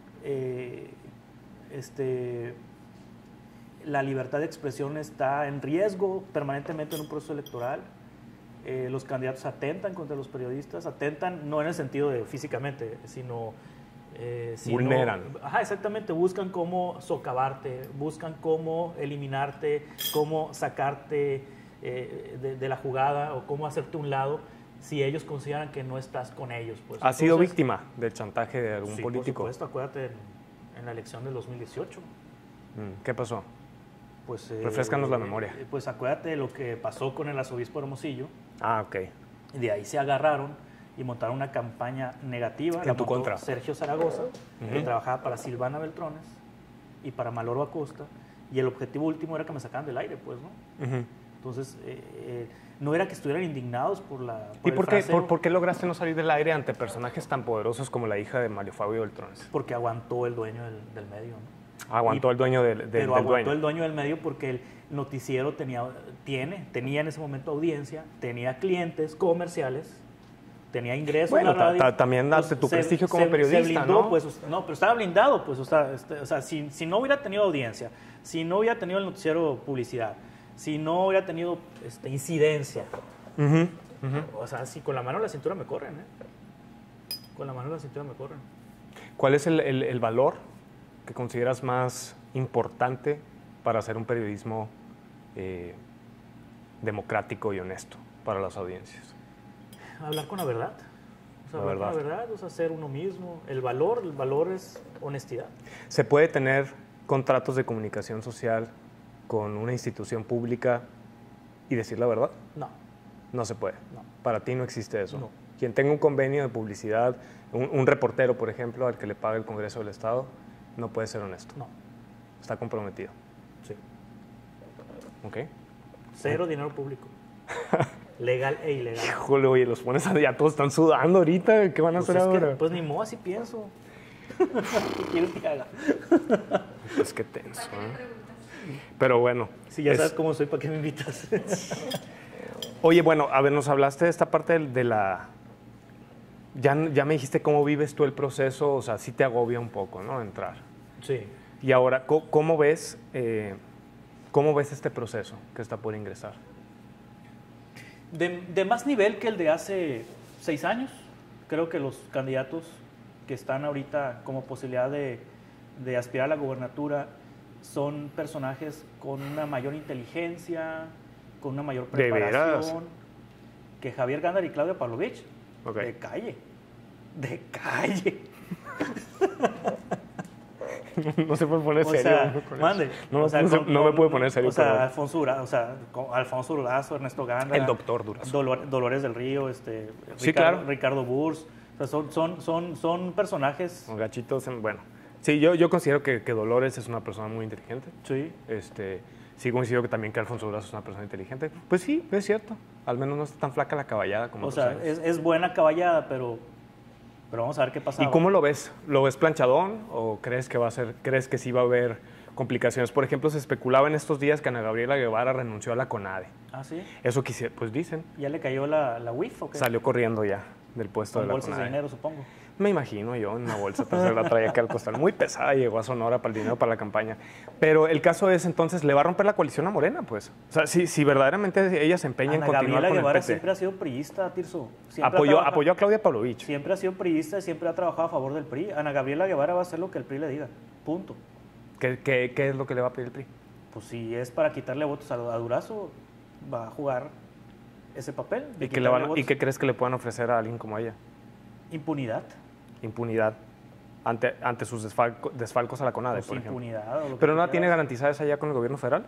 La libertad de expresión está en riesgo permanentemente en un proceso electoral. Los candidatos atentan contra los periodistas, atentan no en el sentido de físicamente, sino... vulneran. Ajá, exactamente, buscan cómo socavarte, buscan cómo eliminarte, cómo sacarte de la jugada o cómo hacerte un lado si ellos consideran que no estás con ellos. Pues. ¿Has sido víctima del chantaje de algún político? Por supuesto, acuérdate en la elección del 2018. ¿Qué pasó? Pues, refréscanos la memoria. Pues acuérdate de lo que pasó con el arzobispo Hermosillo. Ah, ok. De ahí se agarraron y montaron una campaña negativa. En tu contra. Sergio Zaragoza, que trabajaba para Silvana Beltrones y para Maloro Acosta, y el objetivo último era que me sacaran del aire, pues, ¿no? Entonces, no era que estuvieran indignados por la... ¿Y por qué lograste no salir del aire ante personajes tan poderosos como la hija de Mario Fabio Beltrones? Porque aguantó el dueño del medio, ¿no? Aguantó el dueño pero aguantó el dueño del medio porque el noticiero tenía en ese momento audiencia, tenía clientes comerciales, tenía ingresos. Bueno, en la radio, también darte tu prestigio como periodista, se blindó, ¿no? Pues, no, pero estaba blindado, pues, o sea, si no hubiera tenido audiencia, si no hubiera tenido el noticiero publicidad, si no hubiera tenido incidencia, o sea, si con la mano en la cintura me corren, Con la mano en la cintura me corren. ¿Cuál es el valor que consideras más importante para hacer un periodismo democrático y honesto para las audiencias? Hablar con la verdad. O sea, hablar con la verdad, o sea, ser uno mismo. El valor es honestidad. ¿Se puede tener contratos de comunicación social con una institución pública y decir la verdad? No. No se puede. No. Para ti no existe eso. No. Quien tenga un convenio de publicidad, un reportero, por ejemplo, al que le paga el Congreso del Estado, no puede ser honesto. No. Está comprometido. Sí. ¿Ok? Cero dinero público. Legal e ilegal. Híjole, oye, los pones ya todos están sudando ahorita. ¿Qué van a hacer ahora? Pues ni modo, así pienso. ¿Qué quieres que haga? Pues qué tenso, Pero bueno. Si ya sabes cómo soy, ¿para qué me invitas? Oye, bueno, a ver, nos hablaste de esta parte de la... Ya me dijiste cómo vives tú el proceso, o sea, sí te agobia un poco, ¿no? Entrar. Sí. Y ahora, ¿cómo ves este proceso que está por ingresar? De más nivel que el de hace 6 años. Creo que los candidatos que están ahorita como posibilidad de aspirar a la gobernatura son personajes con una mayor inteligencia, con una mayor preparación que Javier Gándara y Claudio Pavlovich. Okay. De calle. No se puede poner serio. Mande. No me puede poner serio. O sea, Alfonso Durazo, Ernesto Gándara. El doctor Durazo. Dolores del Río, sí, claro. Ricardo Burs. O sea, son personajes. Gachitos, bueno. Sí, yo considero que Dolores es una persona muy inteligente. Sí. Sí considero que también que Alfonso Durazo es una persona inteligente. Pues sí, es cierto. Al menos no está tan flaca la caballada como o sea, es buena caballada, pero Pero vamos a ver qué pasa. ¿Y cómo lo ves? ¿Lo ves planchadón o crees que sí va a haber complicaciones? Por ejemplo, se especulaba en estos días que Ana Gabriela Guevara renunció a la CONADE. ¿Ah, sí? Eso quisiera, pues dicen. ¿Ya le cayó la WIF o qué? Salió corriendo ya del puesto de Con la bolsas CONADE. de dinero, supongo. Me imagino yo en una bolsa, pues se la traía acá al costal. Muy pesada, llegó a Sonora para el dinero para la campaña. Pero el caso es entonces, ¿le va a romper la coalición a Morena? Pues, o sea, si verdaderamente ella se empeña en continuar Gabriela con el Guevara PT. siempre ha sido priista, Tirso. Apoyó a Claudia Pavlovich. Siempre ha sido priista, siempre ha trabajado a favor del PRI. Ana Gabriela Guevara va a hacer lo que el PRI le diga, punto. ¿Qué es lo que le va a pedir el PRI? Pues si es para quitarle votos a Durazo, va a jugar ese papel. ¿Y qué crees que le puedan ofrecer a alguien como ella? Impunidad. Impunidad ante sus desfalcos a la CONADE, Pues por ejemplo. impunidad. O lo ¿Pero que no la tú tiene quieras. garantizada esa ya con el gobierno federal?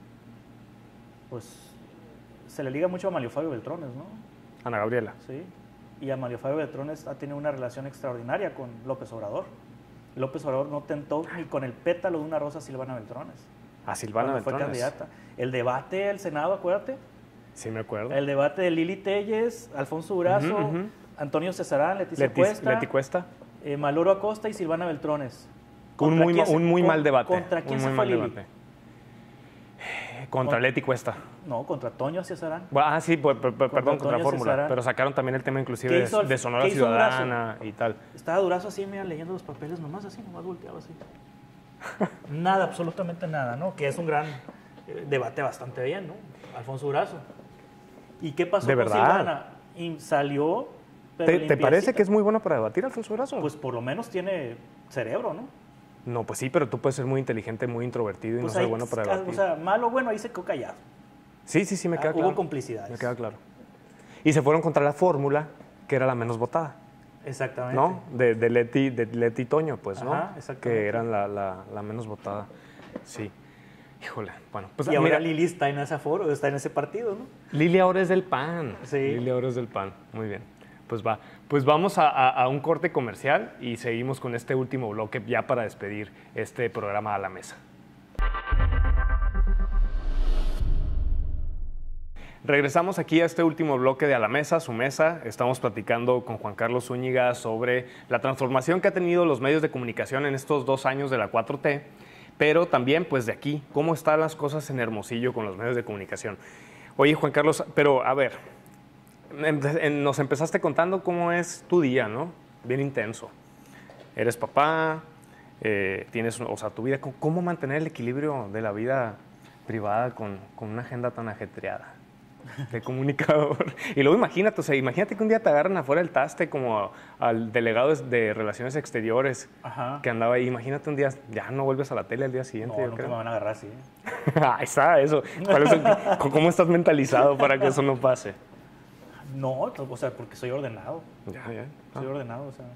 Pues se le liga mucho a Mario Fabio Beltrones, ¿no? Ana Gabriela. Sí. Y a Mario Fabio Beltrones ha tenido una relación extraordinaria con López Obrador. López Obrador no tentó ni con el pétalo de una rosa a Silvana Beltrones. A Silvana Cuando fue Beltrones. candidata. El debate del Senado, acuérdate. Sí, me acuerdo. El debate de Lili Telles, Alfonso Durazo, Ujú, ujú. Antonio Cesarán, Leticia Cuesta, Leti Cuesta. Maloro Acosta y Silvana Beltrones. Un muy mal debate. ¿Contra quién un se muy fue mal Lili? debate. Contra Leti Cuesta. No, contra Toño Cesarán. Sí, perdón, contra Antonio Fórmula. Cesarán. Pero sacaron también el tema inclusive ¿Qué hizo de Sonora qué hizo Durazo? Ciudadana y tal. Estaba Durazo así, mira, leyendo los papeles, nomás así, nomás volteaba así. Nada, absolutamente nada, ¿no? Que es un gran debate bastante bien, ¿no? Alfonso Durazo. ¿Y qué pasó ¿De con verdad? Silvana? Y salió... pero ¿Te parece limpiecita. que es muy bueno para debatir, Alfonso Durazo? Pues por lo menos tiene cerebro, ¿no? No, pues sí, pero tú puedes ser muy inteligente, muy introvertido y Pues no ser ahí, bueno para debatir. o sea, malo, bueno, ahí se quedó callado. Sí, me queda claro. Hubo complicidades. Me queda claro. Y se fueron contra la fórmula, que era la menos votada, Exactamente. ¿no? De Leti y Toño, pues, ¿no? Ajá, exactamente. Que eran la menos votada. Sí. Híjole, bueno. Pues, Y ahora mira, Lili está en ese foro, está en ese partido, ¿no? Lili ahora es del PAN. Sí. Lili ahora es del PAN. Muy bien. Pues va. Pues vamos a un corte comercial y seguimos con este último bloque ya para despedir este programa A la Mesa. Regresamos aquí a este último bloque de A la Mesa, su mesa. Estamos platicando con Juan Carlos Zúñiga sobre la transformación que ha tenido los medios de comunicación en estos 2 años de la 4T, pero también pues de aquí, cómo están las cosas en Hermosillo con los medios de comunicación. Oye, Juan Carlos, pero a ver, nos empezaste contando cómo es tu día, ¿no? Bien intenso. Eres papá, tienes, o sea, tu vida, ¿cómo mantener el equilibrio de la vida privada con una agenda tan ajetreada de comunicador? Y luego imagínate, o sea, imagínate que un día te agarran afuera del taste como al delegado de Relaciones Exteriores. Ajá. Que andaba ahí. Imagínate un día, ya no vuelves a la tele al día siguiente. No, yo nunca creo. me van a agarrar así. Ahí está, eso. ¿Cómo estás mentalizado para que eso no pase? No, o sea, porque soy ordenado. Ya. Soy ordenado, o sea.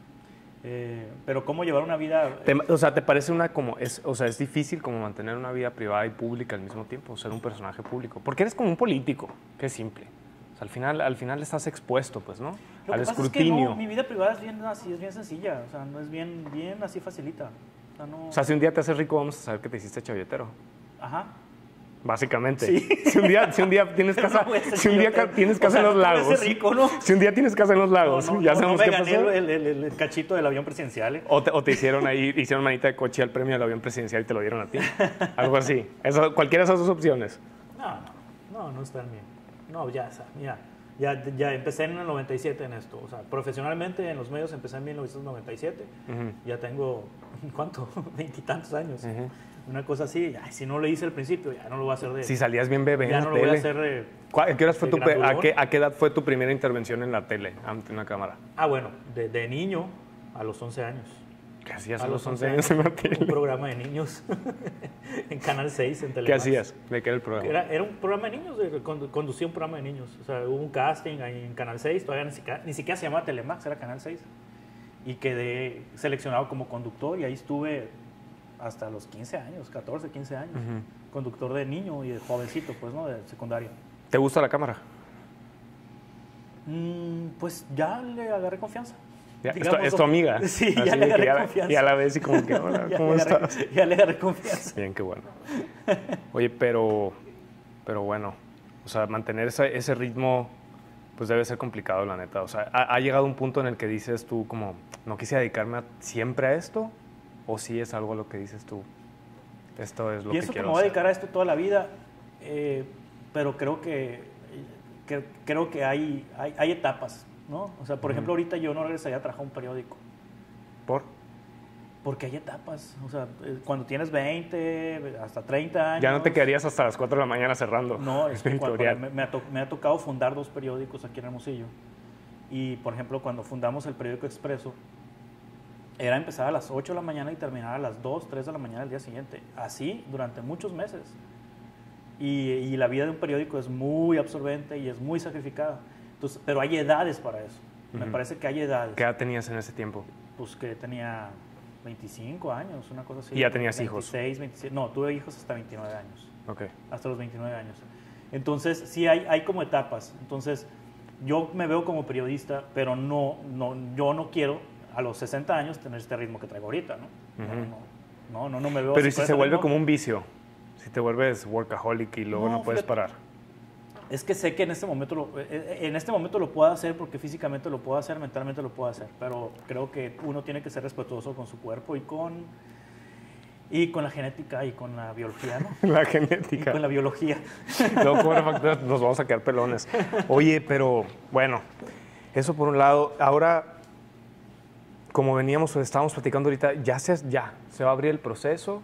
Pero cómo llevar una vida... O sea, ¿te parece es difícil como mantener una vida privada y pública al mismo tiempo, ser un personaje público? Porque eres como un político, que es simple. O sea, al final estás expuesto, pues, ¿no? Lo Al que pasa escrutinio. es que no, mi vida privada es bien así, es bien sencilla. O sea, no es bien así facilita. O sea, no... O sea, si un día te haces rico, vamos a saber que te hiciste chavilletero. Ajá. Básicamente. Sí. Si un día tienes casa, No voy a ser si un día chavilletero. tienes casa O sea, en los no me lagos. hace rico, ¿no? Si un día tienes casa en los lagos, ya sabemos me qué gané pasó. el cachito del avión presidencial. O te hicieron ahí, hicieron manita de coche al premio del avión presidencial y te lo dieron a ti. Algo así. Cualquiera de esas 2 opciones. No están bien. No, ya, o sea, mira, ya empecé en el 97 en esto. O sea, profesionalmente en los medios empecé en 1997. Ya tengo, ¿cuánto? 20 y tantos años. Una cosa así, ay, si no lo hice al principio, ya no lo voy a hacer de... Si salías bien bebé ya en no la lo voy a tele. hacer de... ¿A qué, grandulón. a qué edad fue tu primera intervención en la tele ante una cámara? Bueno, de niño a los 11 años. ¿Qué hacías a los 11 años en la tele? Un programa de niños en Canal 6, en Telemax. ¿Qué hacías? ¿De qué era el programa? Era un programa de niños, conducía un programa de niños. O sea, hubo un casting ahí en Canal 6, todavía ni siquiera se llamaba Telemax, era Canal 6. Y quedé seleccionado como conductor y ahí estuve hasta los 15 años, 14, 15 años. Conductor de niño y de jovencito, pues, ¿no? De secundaria. ¿Te gusta la cámara? Pues ya le agarré confianza. Ya, es tu amiga. Sí, así ya le de que agarré confianza. Ya la ves y como que, hola, ¿cómo estás? Ya le agarré confianza. Bien, qué bueno. Oye, pero bueno, o sea, mantener ese ritmo Pues debe ser complicado, la neta. O sea, ¿ha llegado un punto en el que dices tú como, no quise dedicarme siempre a esto? ¿O sí es algo a lo que dices tú, esto es lo que quiero hacer? Pienso que me voy a dedicar a esto toda la vida, pero creo que hay etapas, ¿no? O sea, por ejemplo, ahorita yo no regresaría a trabajar en un periódico. ¿Por? Porque hay etapas. O sea, cuando tienes 20, hasta 30 años... Ya no te quedarías hasta las 4 de la mañana cerrando. No, es que me ha tocado fundar 2 periódicos aquí en Hermosillo. Y, por ejemplo, cuando fundamos el periódico Expreso, era empezar a las 8 de la mañana y terminar a las 2, 3 de la mañana del día siguiente. Así durante muchos meses. Y la vida de un periódico es muy absorbente y es muy sacrificada. Entonces, pero hay edades para eso. Me parece que hay edades. ¿Qué edad tenías en ese tiempo? Pues que tenía 25 años, una cosa así. ¿Y ya tenías 26, hijos? 27. No, tuve hijos hasta 29 años. Ok. Hasta los 29 años. Entonces, sí hay como etapas. Entonces, yo me veo como periodista, pero yo no quiero a los 60 años tener este ritmo que traigo ahorita, ¿no? No me veo. Pero ¿y si se vuelve como un vicio? Si te vuelves workaholic y luego no puedes parar. Es que sé que en este momento lo puedo hacer porque físicamente lo puedo hacer, mentalmente lo puedo hacer, pero creo que uno tiene que ser respetuoso con su cuerpo y con la genética y con la biología, ¿no? La genética. Y con la biología. No, nos vamos a quedar pelones. Oye, pero bueno, eso por un lado. Ahora, como estábamos platicando ahorita, ya se va a abrir el proceso.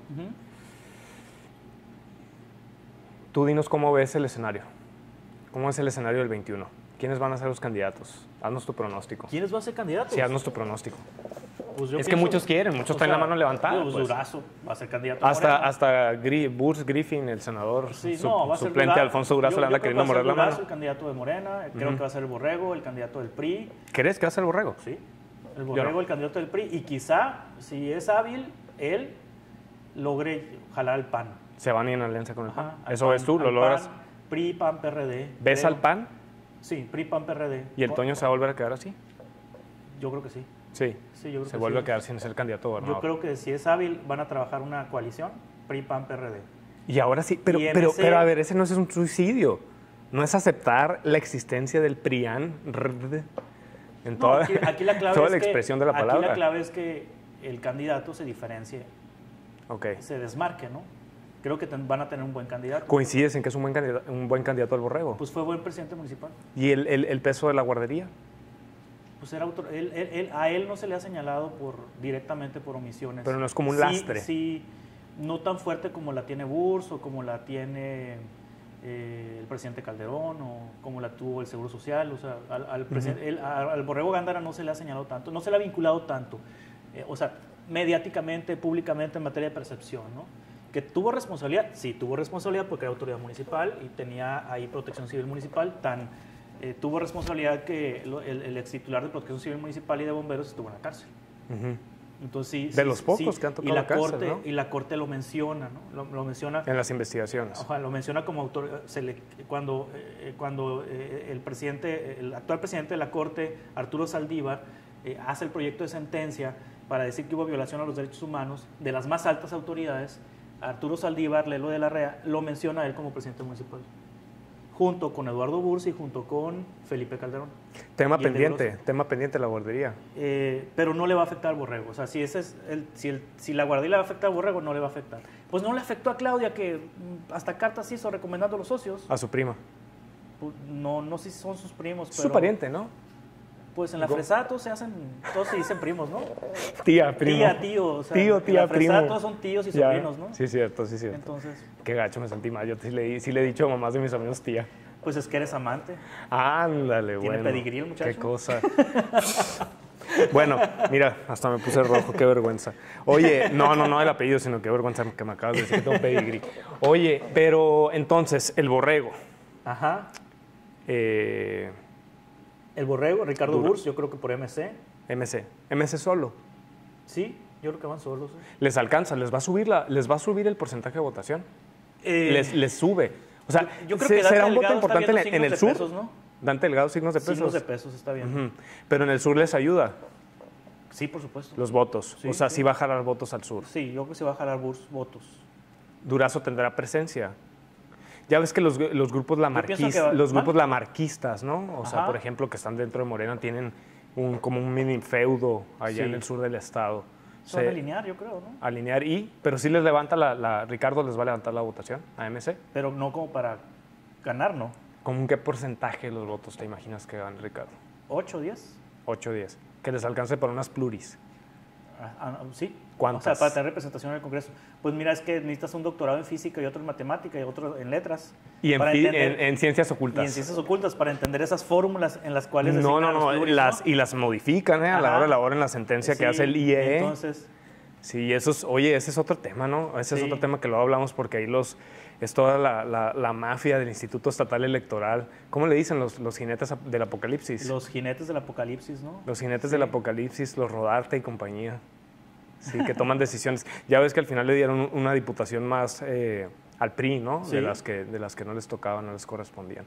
Tú dinos cómo ves el escenario. ¿Cómo es el escenario del 21? ¿Quiénes van a ser los candidatos? Haznos tu pronóstico. ¿Quiénes van a ser candidatos? Sí, haznos tu pronóstico. Pues es que muchos quieren, muchos traen la mano levantada. Pues Durazo va a ser candidato. Hasta Burs Griffin, el senador suplente Alfonso Durazo, le anda queriendo morir la mano. Durazo, el candidato de Morena. Creo que va a ser el Borrego, el candidato del PRI. ¿Crees que va a ser el Borrego? Sí, el Borrego, el candidato del PRI. Y quizá, si es hábil, él logre jalar al PAN. ¿Se van a ir en alianza con el PAN? ¿Eso ves tú? ¿Lo logras? PAN, PRI, PAN, PRD. ¿Ves al PAN? Sí, PRI, PAN, PRD. ¿Y el Toño se va a volver a quedar así? Yo creo que sí. Sí, yo creo se que vuelve sí. a quedar sin ser candidato a gobernador. Yo creo que si es hábil, van a trabajar una coalición, PRI, PAN, PRD. Y ahora sí, pero a ver, ese no es un suicidio. No es aceptar la existencia del PRIAN en toda, aquí la clave toda la expresión de la palabra. Aquí la clave es que el candidato se diferencie, se desmarque, ¿no? Creo que van a tener un buen candidato. ¿Coincides en que es un buen candidato al Borrego? Pues fue buen presidente municipal. ¿Y el peso de la guardería? Pues a él no se le ha señalado directamente por omisiones. Pero no es como un lastre. Sí, no tan fuerte como la tiene Burs o como la tiene el presidente Calderón o como la tuvo el Seguro Social. O sea, al Borrego Gándara no se le ha señalado tanto, no se le ha vinculado tanto. O sea, mediáticamente, públicamente, en materia de percepción, ¿no? ¿Que tuvo responsabilidad? Sí, tuvo responsabilidad porque era autoridad municipal y tenía ahí protección civil municipal. Tuvo responsabilidad que el ex titular de protección civil municipal y de bomberos estuvo en la cárcel. Entonces, sí, de los pocos que han tocado la cárcel, ¿no? Y la Corte lo menciona, ¿no? Lo menciona en las investigaciones. Ojalá, lo menciona como autor. Cuando el actual presidente de la Corte, Arturo Saldívar, hace el proyecto de sentencia para decir que hubo violación a los derechos humanos de las más altas autoridades, Arturo Saldívar, Lelo de la Rea, lo menciona a él como presidente municipal, junto con Eduardo Burs y junto con Felipe Calderón. Tema pendiente la guardería. Pero no le va a afectar al Borrego. O sea, si la guardería le va a afectar al Borrego, no le va a afectar. Pues no le afectó a Claudia, que hasta cartas hizo recomendando a los socios. A su prima. Pues, no sé si son sus primos, pero... Su pariente, ¿no? Pues en la fresada todos se dicen primos, ¿no? Tía, primo. Tía, tío. O sea, tío, tía, en la fresada primo. todos son tíos y sobrinos, ¿no? Sí, cierto. Entonces... Qué gacho, me sentí mal. Yo sí le he dicho a mamás de mis amigos tía. Pues es que eres amante. Ándale, Tiene pedigrí el muchacho. Qué cosa. Bueno, mira, hasta me puse rojo, qué vergüenza. Oye, no el apellido, sino qué vergüenza que me acabas de decir que tengo pedigrí. Oye, pero entonces, el Borrego. Ajá. El Borrego, Ricardo Burs, yo creo que por MC. MC solo. Sí, yo creo que van solos. ¿Les alcanza? ¿Les va a subir el porcentaje de votación? Les sube. O sea, yo creo que será un voto importante en el sur. Pesos, ¿no? Dante Delgado, signos de pesos. Signos de pesos, está bien. Pero en el sur les ayuda. Sí, por supuesto. Los votos. Sí, o sea, sí va a jalar votos al sur. Sí, yo creo que se va a jalar votos. Durazo tendrá presencia. Ya ves que los grupos pienso que lamarquistas, ¿no? O sea, Ajá. por ejemplo, que están dentro de Morena, tienen como un mini feudo allá Sí. en el sur del estado. Son alinear, yo creo, ¿no? Alinear pero sí les levanta Ricardo les va a levantar la votación a MC. Pero no como para ganar, ¿no? ¿Con qué porcentaje de los votos te imaginas que gane Ricardo? 8, 10. 8 o 10. Que les alcance para unas pluris. Sí. ¿Cuántas? O sea, para tener representación en el Congreso. Pues mira, es que necesitas un doctorado en física y otro en matemática y otro en letras. Y para entender- en ciencias ocultas. Y en ciencias ocultas, para entender esas fórmulas en las cuales No, designan los pluris, ¿no? y las modifican a la Ajá. hora de la hora en la sentencia que Sí, hace el IEE. Entonces, Sí, ese es otro tema, ¿no? Ese es Sí. otro tema que luego hablamos porque ahí es toda la mafia del Instituto Estatal Electoral. ¿Cómo le dicen los jinetes del apocalipsis? los jinetes del apocalipsis, ¿no? Los jinetes Sí. del apocalipsis, los Rodarte y compañía. Sí, que toman decisiones. Ya ves que al final le dieron una diputación más al PRI, ¿no? Sí. De las que no les tocaba, no les correspondían.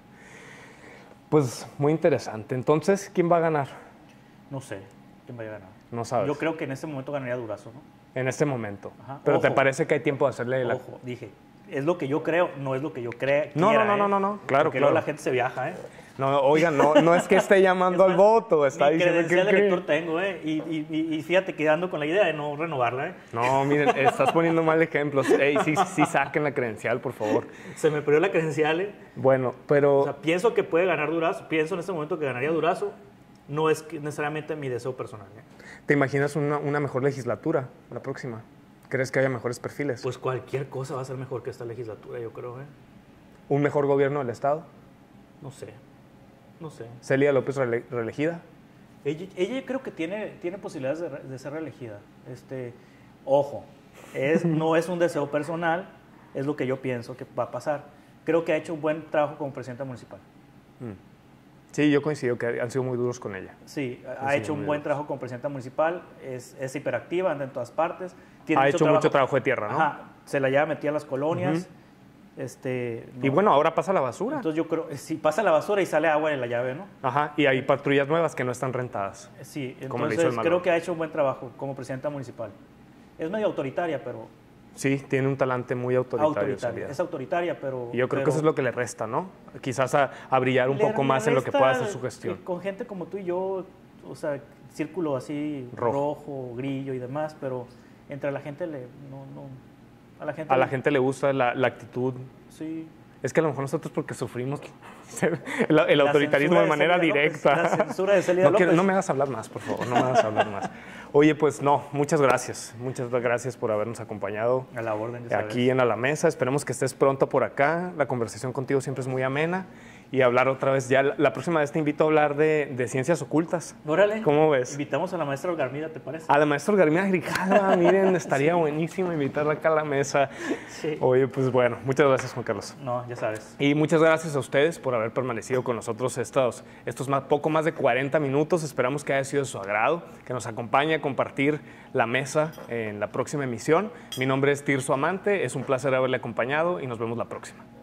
Pues muy interesante. Entonces, ¿quién va a ganar? No sé quién vaya a ganar. No sabes. Yo creo que en este momento ganaría Durazo, ¿no? En este momento. Ajá. Pero ¿te Ojo. parece que hay tiempo de hacerle la... Ojo, dije, es lo que yo creo, no es lo que yo creo. No, claro, Porque claro. luego la gente se viaja, ¿eh? No, oigan, no es que esté llamando al voto, está Mi diciendo credencial de que... elector tengo, ¿eh? Y fíjate que ando con la idea de no renovarla, ¿eh? No, miren, estás poniendo mal ejemplos. Ey, sí saquen la credencial, por favor. Se me perdió la credencial, ¿eh? Bueno, pero... O sea, pienso que puede ganar Durazo, pienso en este momento que ganaría Durazo, no es necesariamente mi deseo personal, ¿eh? ¿Te imaginas una mejor legislatura la próxima? ¿Crees que haya mejores perfiles? Pues cualquier cosa va a ser mejor que esta legislatura, yo creo, ¿eh? ¿Un mejor gobierno del Estado? No sé. ¿Celia López reelegida? Ella creo que tiene posibilidades de ser reelegida. Ojo, no es un deseo personal, es lo que yo pienso que va a pasar. Creo que ha hecho un buen trabajo como presidenta municipal. Sí, yo coincido que han sido muy duros con ella. Sí, Sí, ha hecho muy un buen duros. trabajo como presidenta municipal, es hiperactiva, anda en todas partes. Ha hecho mucho trabajo de tierra, ¿no? Ajá, se la lleva metida a las colonias. Y bueno, ahora pasa la basura. Entonces yo creo, si pasa la basura y sale agua en la llave, ¿no? Ajá, y hay patrullas nuevas que no están rentadas. Sí, Como le hizo el entonces Malón. creo que ha hecho un buen trabajo como presidenta municipal. Es medio autoritaria, pero... Sí, tiene un talante muy autoritario. Celia. Es autoritaria, pero... Y yo creo que eso es lo que le resta, ¿no? Quizás a brillar un poco más en lo que pueda hacer su gestión. Con gente como tú y yo, o sea, círculo así rojo, grillo y demás, pero entre la gente A la gente le gusta la actitud. Sí. Es que a lo mejor nosotros porque sufrimos el autoritarismo de manera directa. La censura de Celia López. No me hagas hablar más, por favor, no me hagas hablar más. Oye, pues no, muchas gracias por habernos acompañado A la orden, ya aquí en A la Mesa. Esperemos que estés pronto por acá. La conversación contigo siempre es muy amena. Y hablar otra vez, ya la próxima vez te invito a hablar de ciencias ocultas. Órale. ¿Cómo ves? Invitamos a la maestra Olgarmida, ¿te parece? A la maestra Garmina Grijalva, miren, estaría buenísimo invitarla acá a la mesa. Sí. Oye, pues bueno, muchas gracias, Juan Carlos. No, ya sabes. Y muchas gracias a ustedes por haber permanecido con nosotros estos poco más de 40 minutos. Esperamos que haya sido de su agrado, que nos acompañe a compartir la mesa en la próxima emisión. Mi nombre es Tirso Amante, es un placer haberle acompañado y nos vemos la próxima.